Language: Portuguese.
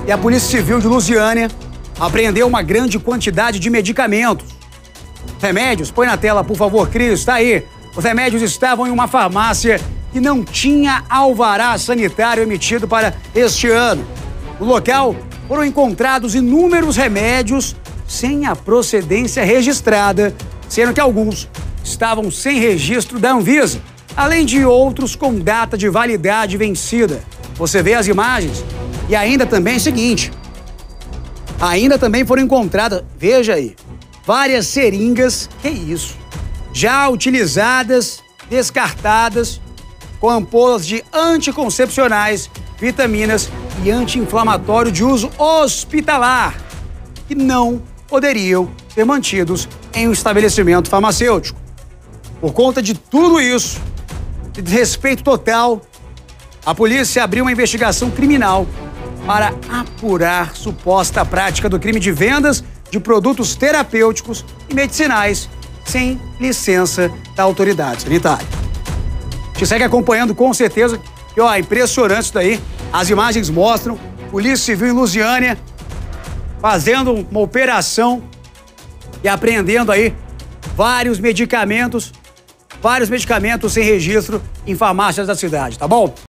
e a Polícia Civil de Lusiânia apreendeu uma grande quantidade de medicamentos. Remédios, põe na tela, por favor, Cris, tá aí. Os remédios estavam em uma farmácia que não tinha alvará sanitário emitido para este ano. No local foram encontrados inúmeros remédios sem a procedência registrada, sendo que alguns estavam sem registro da Anvisa, além de outros com data de validade vencida. Você vê as imagens e ainda também é o seguinte, ainda também foram encontradas, veja aí, várias seringas, que isso, já utilizadas, descartadas, com ampolas de anticoncepcionais, vitaminas e anti-inflamatório de uso hospitalar, que não poderiam ser mantidos em um estabelecimento farmacêutico. Por conta de tudo isso, de desrespeito total, a polícia abriu uma investigação criminal para apurar suposta prática do crime de vendas de produtos terapêuticos e medicinais sem licença da autoridade sanitária. A gente segue acompanhando com certeza, que ó, impressionante isso daí. As imagens mostram Polícia Civil em Lusiânia fazendo uma operação e apreendendo aí vários medicamentos sem registro em farmácias da cidade, tá bom?